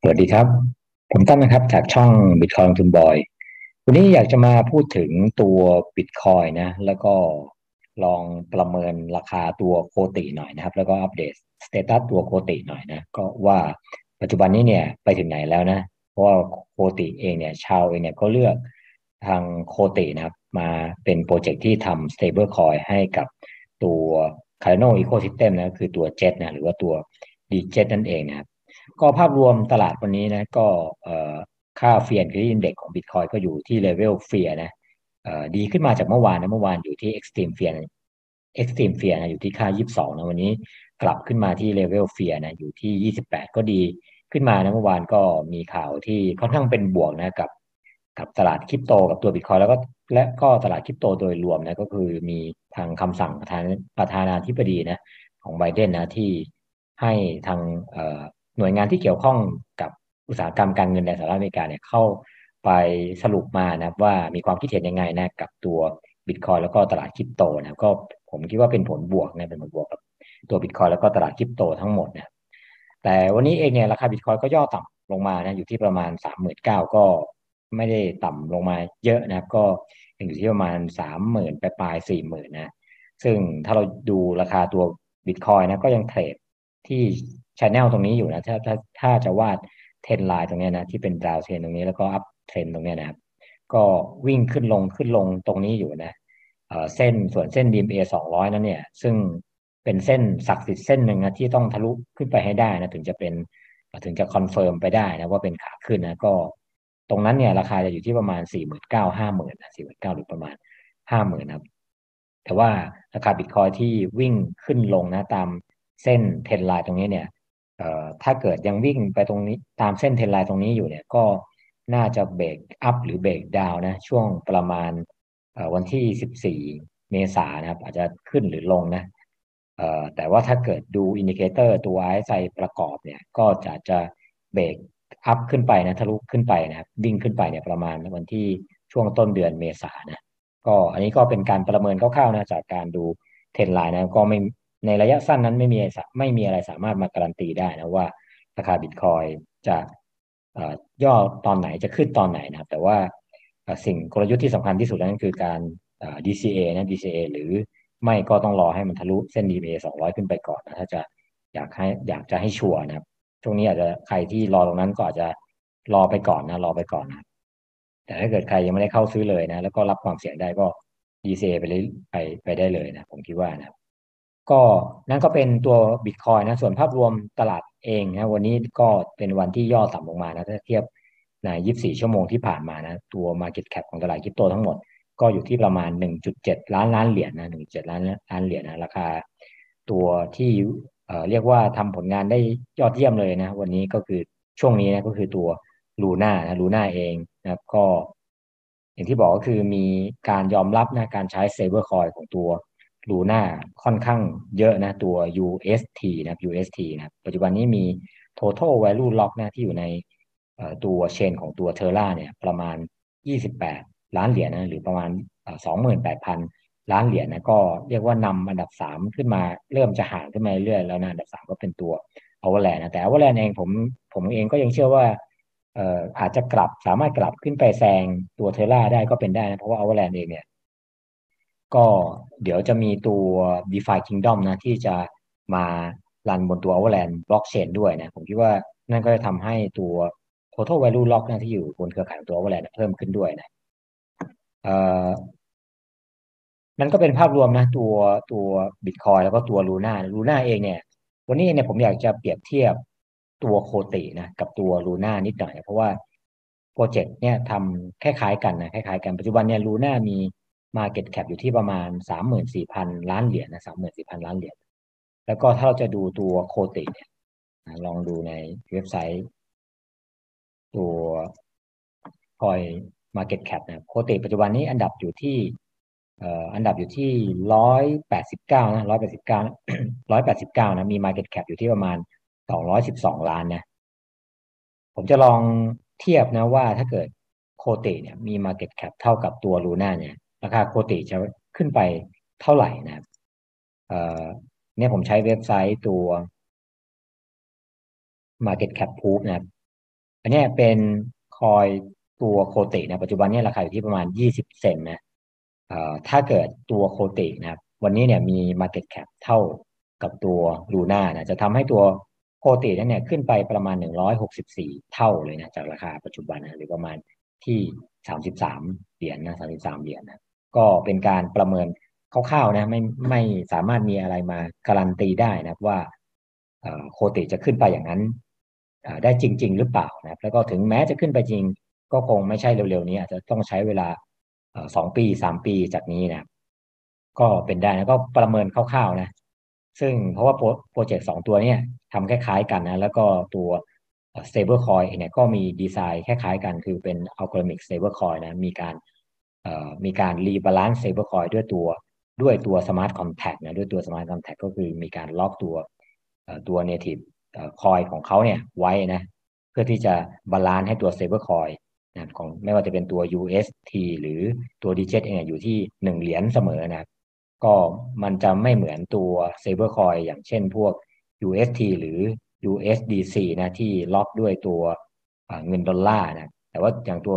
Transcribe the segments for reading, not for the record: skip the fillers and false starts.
สวัสดีครับผมตั้มนะครับจากช่อง Bitcoin ลงทุนบอยวันนี้อยากจะมาพูดถึงตัว Bitcoin นะแล้วก็ลองประเมินราคาตัวโคติหน่อยนะครับแล้วก็อัปเดตสเตตัสตัวโคติหน่อยนะก็ว่าปัจจุบันนี้เนี่ยไปถึงไหนแล้วนะเพราะว่าโคติเองเนี่ยชาวเองเนี่ยก็เลือกทางโคตินะครับมาเป็นโปรเจกต์ที่ทำ stable coin ให้กับตัว Cardano Ecosystem นะคือตัว JET นะหรือว่าตัว DJET นั่นเองนะครับ ก็ภาพรวมตลาดวันนี้นะก็ค่าเฟียร์คืออินเด็กซ์ของบิตคอยก็อยู่ที่เลเวลเฟียร์นะดีขึ้นมาจากเมื่อวานนะเมื่อวานอยู่ที่ extreme fear นะ extreme fear นะอยู่ที่ค่า22นะวันนี้กลับขึ้นมาที่เลเวลเฟียร์นะอยู่ที่28ก็ดีขึ้นมานะเมื่อวานก็มีข่าวที่ค่อนข้างเป็นบวกนะกับตลาดคริปโตกับตัวบิตคอยแล้วก็ตลาดคริปโตโดยรวมนะก็คือมีทางคำสั่งประธานาธิบดีนะของไบเดนนะที่ให้ทางหน่วยงานที่เกี่ยวข้องกับอุตสาหกรรมการเงินในสหรัฐอเมริกาเนี่ยเข้าไปสรุปมานะว่ามีความคิดเห็นยังไงนะกับตัวบิตคอยแล้วก็ตลาดคริปโตนะก็ผมคิดว่าเป็นผลบวกนะเป็นผลบวกกับตัวบิตคอยแล้วก็ตลาดคริปโตทั้งหมดนะแต่วันนี้เองเนี่ยราคาบิตคอยก็ย่อต่ำลงมานะอยู่ที่ประมาณ39,000ก็ไม่ได้ต่ำลงมาเยอะนะครับก็ยังอยู่ที่ประมาณ30,000ปลาย40,000นะซึ่งถ้าเราดูราคาตัวบิตคอยนะก็ยังเทรด ที่ช n แนลตรงนี้อยู่นะถ้าจะวาดเทรนไลน์ตรงเนี้ยนะที่เป็นดาวเทรนตรงนี้แล้วก็อัพเทรนตรงเนี้ยนะครับก็วิ่งขึ้นลงตรงนี้อยู่นะส่วนเส้น DMA 200นั้นเนี่ยซึ่งเป็นเส้นศักดิ์สิทธิ์เส้นหนึ่งนะที่ต้องทะลุขึ้นไปให้ได้นะถึงจะคอนเฟิร์มไปได้นะว่าเป็นขาขึ้นนะก็ตรงนั้นเนี่ยราคาจะอยู่ที่ประมาณ49,00050,000นะ49,000หรือประมาณ50,000นะครับแต่ว่าราคาบิตคอยที่วิ่งขึ้นลงนะตามเส้นเทรนไลน์ตรงนี้เนี่ยถ้าเกิดยังวิ่งไปตรงนี้ตามเส้นเทรนไลน์ตรงนี้อยู่เนี่ยก็น่าจะเบรกอัพหรือเบรกดาวนะช่วงประมาณวันที่14เมษายนนะครับอาจจะขึ้นหรือลงนะแต่ว่าถ้าเกิดดูอินดิเคเตอร์ตัว RSI ประกอบเนี่ยก็จะเบรกอัพขึ้นไปนะทะลุขึ้นไปนะครับวิ่งขึ้นไปเนี่ยประมาณวันที่ช่วงต้นเดือนเมษายนนะ ก็อันนี้ก็เป็นการประเมินคร่าวๆนะจากการดูเทรนไลน์นะก็ไม่ในระยะสั้นนั้นไม่มีอะไรสามารถมาการันตีได้นะว่าราคาบิตคอยจะย่อตอนไหนจะขึ้นตอนไหนนะครับแต่ว่าสิ่งกลยุทธ์ที่สำคัญที่สุดนั่นคือการDCA นะ DCA หรือไม่ก็ต้องรอให้มันทะลุเส้น DMA 200ขึ้นไปก่อนนะถ้าจะอยากจะให้ชัวร์นะครับช่วงนี้อาจจะใครที่รอตรงนั้นก็อาจจะรอไปก่อนนะรอไปก่อนนะ แต่ถ้าเกิดใครยังไม่ได้เข้าซื้อเลยนะแล้วก็รับความเสี่ยงได้ก็ DCA ไปเลยไปได้เลยนะผมคิดว่านะก็นั่นก็เป็นตัวบิตคอยนะส่วนภาพรวมตลาดเองนะวันนี้ก็เป็นวันที่ย่อต่ำลงมานะถ้าเทียบใน24ชั่วโมงที่ผ่านมานะตัว Market Cap ของตลาดคริปโตทั้งหมดก็อยู่ที่ประมาณ1.7ล้านเหรียญนะ1.7ล้านเหรียญนะราคาตัวที่เรียกว่าทำผลงานได้ยอดเยี่ยมเลยนะวันนี้ก็คือช่วงนี้นะก็คือตัวลูน่าเองนะครับก็อย่างที่บอกก็คือมีการยอมรับนะการใช้ stablecoin ของตัวลูน่าค่อนข้างเยอะนะตัว UST นะครับ UST นะครับปัจจุบันนี้มี total value lock นะที่อยู่ในตัวเชนของตัวเทอร่าเนี่ยประมาณ28ล้านเหรียญนะหรือประมาณ28,000ล้านเหรียญนะก็เรียกว่านำอันดับ3ขึ้นมาเริ่มจะห่างขึ้นมาเรื่อยๆแล้วนะอันดับ3ก็เป็นตัว Avalanche นะแต่ Avalanche เองผมเองก็ยังเชื่อว่าอาจจะสามารถกลับขึ้นไปแซงตัวเทล่าได้ก็เป็นได้นะเพราะว่า Avalanche เองเนี่ยก็เดี๋ยวจะมีตัว DeFi Kingdom นะที่จะมารันบนตัว Avalanche Blockchain ด้วยนะผมคิดว่านั่นก็จะทำให้ตัว Total Value Lock นะที่อยู่บนเครือข่ายของตัว Avalanche เพิ่มขึ้นด้วยนะเอ่อ มันก็เป็นภาพรวมนะตัวบิตคอยแล้วก็ตัวลูน่าเองเนี่ยวันนี้เนี่ยผมอยากจะเปรียบเทียบตัวโคตินะกับตัวลูน่านิดหน่อยเพราะว่าโปรเจกต์เนี่ยทำคล้ายๆกันนะคล้ายๆกันปัจจุบันเนี่ยลูน่ามี Market Cap อยู่ที่ประมาณ34,000 ล้านเหรียญนะ34,000 ล้านเหรียญแล้วก็ถ้าเราจะดูตัวโคติเนี่ยลองดูในเว็บไซต์ตัวคอย Market Cap นะโคติปัจจุบันนี้อันดับอยู่ที่189นะ189189นะมี Market Cap อยู่ที่ประมาณ212 ล้านนะผมจะลองเทียบนะว่าถ้าเกิดโคติเนี่ยมี Market Cap เท่ากับตัวลูน่าเนี่ยราคาโคติจะขึ้นไปเท่าไหร่นะครับเอ่อเนี่ยผมใช้เว็บไซต์ตัว Market Cap Proof นะครับอันนี้เป็นคอยตัวโคตินะปัจจุบันนี้ราคาอยู่ที่ประมาณ20 เซนต์นะถ้าเกิดตัวโคตินะครับวันนี้เนี่ยมี Market Cap เท่ากับตัวลูน่านะจะทำให้ตัวโคตินั้นเนี่ยขึ้นไปประมาณ164 เท่าเลยนะจากราคาปัจจุบันนะหรือประมาณที่33 เหรียญนะ33 เหรียญนะก็เป็นการประเมินคร่าวๆนะไม่สามารถมีอะไรมาการันตีได้นะว่าโคติจะขึ้นไปอย่างนั้นได้จริงๆหรือเปล่านะครับแล้วก็ถึงแม้จะขึ้นไปจริงก็คงไม่ใช่เร็วๆนี้อาจจะต้องใช้เวลา2 ปี3 ปีจากนี้นะครับก็เป็นได้นะก็ประเมินคร่าวๆนะซึ่งเพราะว่าโปรเจกต์2 ตัวเนี่ยทำคล้ายๆกันนะแล้วก็ตัวstable coin เนี่ยก็มีดีไซน์คล้ายๆกันคือเป็น algorithmic stable coin นะมีการรีบาลานซ์ stable coin ด้วยตัว smart contract นะด้วยตัว smart contract ก็คือมีการล็อกตัว native coin ของเขาเนี่ยไว้นะเพื่อที่จะบาลานซ์ให้ตัว stable coin นะของไม่ว่าจะเป็นตัว UST หรือตัว DJet เองอยู่ที่1 เหรียญเสมอนะก็มันจะไม่เหมือนตัว stablecoin อย่างเช่นพวก UST หรือ USDC นะที่ล็อกด้วยตัวเงินดอลลาร์นะแต่ว่าอย่างตัว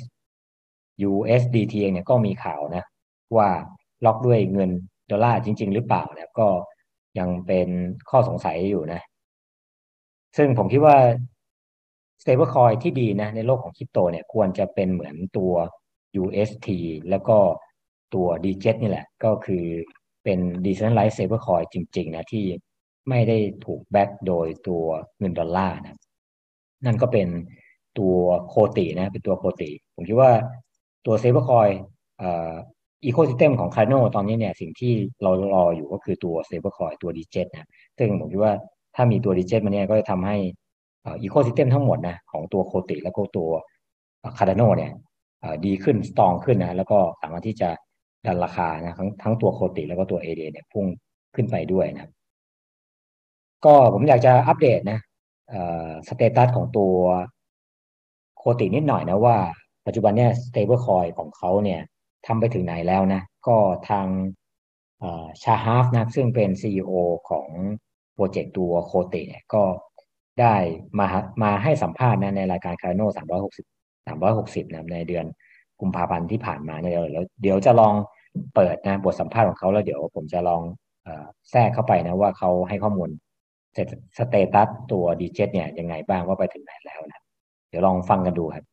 USDT เองเนี่ยก็มีข่าวนะว่าล็อกด้วยเงินดอลลาร์จริงๆหรือเปล่านะก็ยังเป็นข้อสงสัยอยู่นะซึ่งผมคิดว่า stablecoin ที่ดีนะในโลกของคริปโตเนี่ยควรจะเป็นเหมือนตัว UST แล้วก็ตัว DJet นี่แหละก็คือเป็น decentralized stablecoin จริงๆนะที่ไม่ได้ถูกแบ็กโดยตัวเงินดอลลาร์นะนั่นก็เป็นตัวโคตินะเป็นตัวโคติผมคิดว่าตัว stablecoin เอ่ออีโคซิสเต็มของ Cardano ตอนนี้เนี่ยสิ่งที่เรารออยู่ก็คือตัว stablecoin ตัว DJet นะซึ่งผมคิดว่าถ้ามีตัว DJet มาเนี่ยก็จะทำให้อีโคซิสเต็มทั้งหมดนะของตัวโคติแล้วก็ตัวคาร์ดานเนี่ยดีขึ้นสตรองขึ้นนะแล้วก็สามารถที่จะดันราคานะทั้งตัวโคติแล้วก็ตัวเอเดเนี่ยพุ่งขึ้นไปด้วยนะครับก็ผมอยากจะอัปเดตนะสเตตัสของตัวโคตินิดหน่อยนะว่าปัจจุบันเนี่ย stable coin ของเขาเนี่ยทำไปถึงไหนแล้วนะก็ทางชาฮาฟนะซึ่งเป็น CEO ของโปรเจกต์ตัวโคติเนี่ยก็ได้มาให้สัมภาษณ์นะในรายการคาร์โน่360นะในเดือนกุมภาพันธ์ที่ผ่านมาเนี่ยเดี๋ยวจะลองเปิดนะบทสัมภาษณ์ของเขาแล้วเดี๋ยวผมจะลองแทรกเข้าไปนะว่าเขาให้ข้อมูลสเตตัสตัวดีเจเนี่ยยังไงบ้างว่าไปถึงไหนแล้วนะเดี๋ยวลองฟังกันดูครับ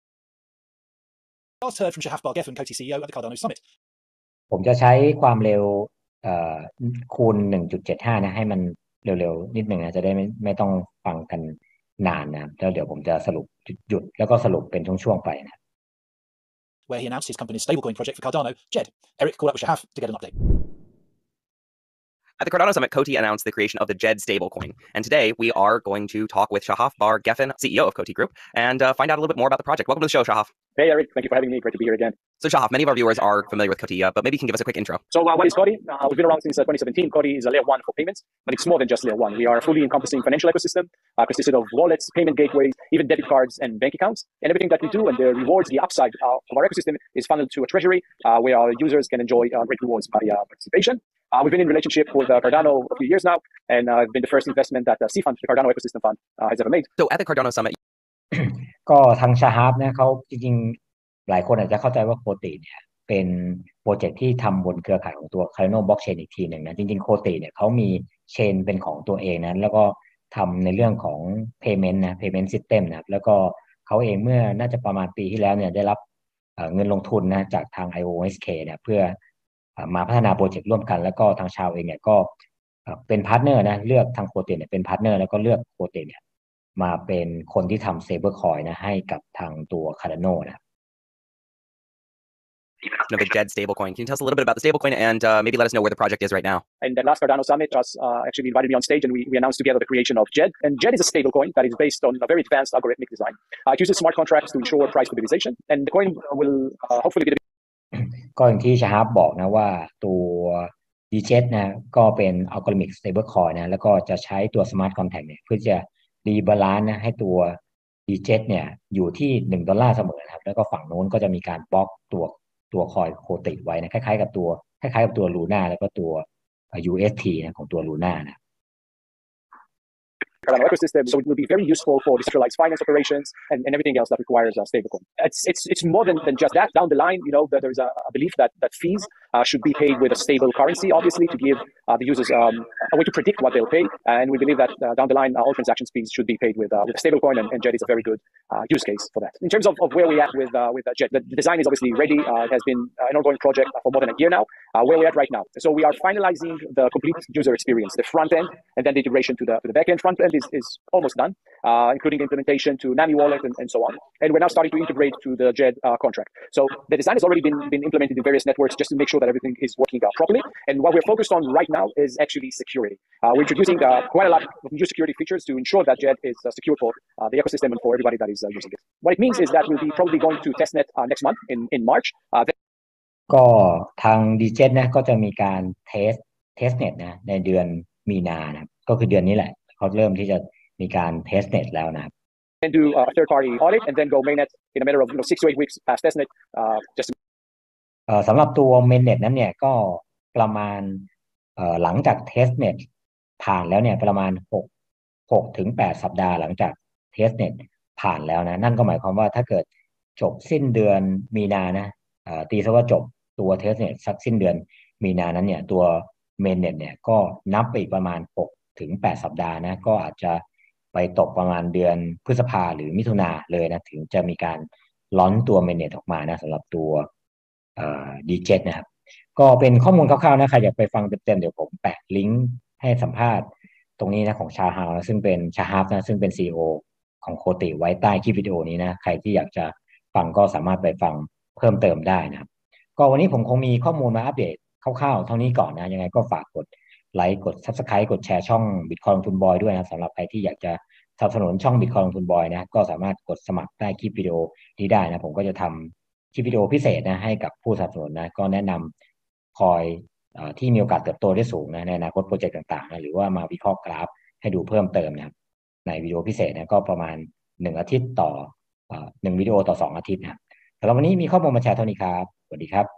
Last heard from Shahaf Bar-Geffen, Coty CEO at the Cardano Summit. ผมจะใช้ความเร็วเอ่อคูณ1.75นะให้มันเร็วๆนิดหนึ่งนะจะได้ไม่ต้องฟังกันนานนะแล้วเดี๋ยวผมจะสรุปหยุดแล้วก็สรุปเป็นช่วงๆไปนะ where he announced his company's stablecoin project for Cardano, JED. Eric called up with Shahaf to get an update. At the Cardano Summit, Coty announced the creation of the JED stablecoin. And today we are going to talk with Shahaf Bar-Geffen, CEO of Coty Group, and find out a little bit more about the project. Welcome to the show, Shahaf. Hey, Eric. Thank you for having me. Great to be here again. So, Shahaf, many of our viewers are familiar with Coty, but maybe you can give us a quick intro. So, what is Coty? We've been around since 2017. Coty is a layer one for payments, but it's more than just layer one. We are a fully encompassing financial ecosystem consisted of wallets, payment gateways, even debit cards and bank accounts. And everything that we do and the rewards, the upside of our ecosystem is funneled to a treasury where our users can enjoy great rewards by participation. We've been in relationship with Cardano a few years now, and it's been the first investment that C Fund, the Cardano Ecosystem Fund, has ever made. So, at the Cardano Summit, ก็ทางชาฮาฟนะเขาจริงๆหลายคนอาจจะเข้าใจว่าโคติเนี่ยเป็นโปรเจกต์ที่ทำบนเครือข่ายของตัว Cardano Blockchain อีกทีหนึ่งนะจริงๆโคติเนี่ยเขามีเชนเป็นของตัวเองนะแล้วก็ทำในเรื่องของ payment นะ payment system นะแล้วก็เขาเองเมื่อน่าจะประมาณปีที่แล้วเนี่ยได้รับเงินลงทุนนะจากทาง IOSK เนี่ยเพื่อมาพัฒนาโปรเจกต์ร่วมกันแล้วก็ทางชาวเองเนี่ยก็เป็นพาร์ทเนอร์นะเลือกทางโคติเนี่ยเป็นพาร์ทเนอร์แล้วก็เลือกโคติเนี่ยมาเป็นคนที่ทำ stablecoin นะให้กับทางตัว Cardano นะ of the JED stablecoin. Can you tell us a little bit about the stablecoin and maybe let us know where the project is right now? And the last Cardano Summit, actually invited me on stage and we announced together the creation of JED. And JED is a stablecoin that is based on a very advanced algorithmic design. It uses smart contracts to ensure price stabilization. And the coin will hopefully be the ก็อย่างที่ชาฮาบบอกนะว่าตัว DJet นะก็เป็น algorithmic stablecoin นะแล้วก็จะใช้ตัว smart contract เนี่ยเพื่อจะรีบาลานซ์นะให้ตัว DJet เนี่ยอยู่ที่$1เสมอนะครับแล้วก็ฝั่งโน้นก็จะมีการบล็อกตัวคอยโคติไว้นะคล้ายๆกับตัวลูน่าแล้วก็ตัว UST นะของตัวลูน่านะ Cardano ecosystem. So it will be very useful for decentralized finance operations and everything else that requires a stablecoin. It's more than just that. Down the line, that there's a belief that fees should be paid with a stable currency, obviously, to give the users a way to predict what they'll pay. And we believe that down the line, all transaction fees should be paid with a stablecoin, and Jet is a very good use case for that. In terms of where we're at with Jet, the design is obviously ready. It has been an ongoing project for more than a year now. Where we're at right now. So we are finalizing the complete user experience, the front end, and then the integration to the back end. Front end is almost done, including implementation to Nami Wallet and so on. And we're now starting to integrate to the JED contract. So the design has already been implemented in various networks just to make sure that everything is working properly. And what we're focused on right now is actually security. We're introducing quite a lot of new security features to ensure that JED is secure for the ecosystem and for everybody that is using it. What it means is that we'll be probably going to testnet next month in March. ก็ทางดีเจนะก็จะมีการเทสเน็ตนะในเดือนมีนานะครับก็คือเดือนนี้แหละเขาเริ่มที่จะมีการเทสเน็ตแล้วนะครับ and do a third-party audit and then go mainnet in a matter of 6 to 8 weeks past testnet just สำหรับตัว mainnet นั้นเนี่ยก็ประมาณหลังจาก testnet ผ่านแล้วเนี่ยประมาณ6 ถึง 8 สัปดาห์หลังจาก testnet ผ่านแล้วนะนั่นก็หมายความว่าถ้าเกิดจบสิ้นเดือนมีนานะตีซะว่าจบตัว testnet สักสิ้นเดือนมีนานั้นเนี่ยตัว mainnet เนี่ยก็นับไปอีกประมาณ6 ถึง 8 สัปดาห์นะก็อาจจะไปตกประมาณเดือนพฤษภาหรือมิถุนาเลยนะถึงจะมีการลอนตัว mainnet ออกมานะสำหรับตัวD7 นะครับก็เป็นข้อมูลคร่าวๆนะใครอยากไปฟังเต็มๆเดี๋ยวผมแปะลิงก์ให้สัมภาษณ์ตรงนี้นะของชาฮาวนะซึ่งเป็นชาฮาฟนะซึ่งเป็น CEO ของโคติไว้ใต้คลิปวิดีโอนี้นะใครที่อยากจะฟังก็สามารถไปฟังเพิ่มเติมได้นะครับก็วันนี้ผมคงมีข้อมูลมาอัปเดตคร่าวๆเท่านี้ก่อนนะยังไงก็ฝากกดไลค์กด Subscribe กดแชร์ช่อง Bitcoin ลงทุนบอยด้วยนะสำหรับใครที่อยากจะสนับสนุนช่อง Bitcoin ลงทุนบอยนะก็สามารถกดสมัครใต้คลิปวิดีโอนี้ได้นะผมก็จะทำคลิปวิดีโอพิเศษนะให้กับผู้สนับสนุนนะก็แนะนำคอยที่มีโอกาสเติบโตได้สูงนะในอนาคตโปรเจกต์ต่างๆนะหรือว่ามาวิเคราะห์กราฟให้ดูเพิ่มเติมนะครับในวิดีโอพิเศษนะก็ประมาณ1 อาทิตย์ต่อ1 วิดีโอต่อ2 อาทิตย์นะสำหรับวันนี้มีข้อมูลมาแชร์เท่านี้ครับสวัสดีครับ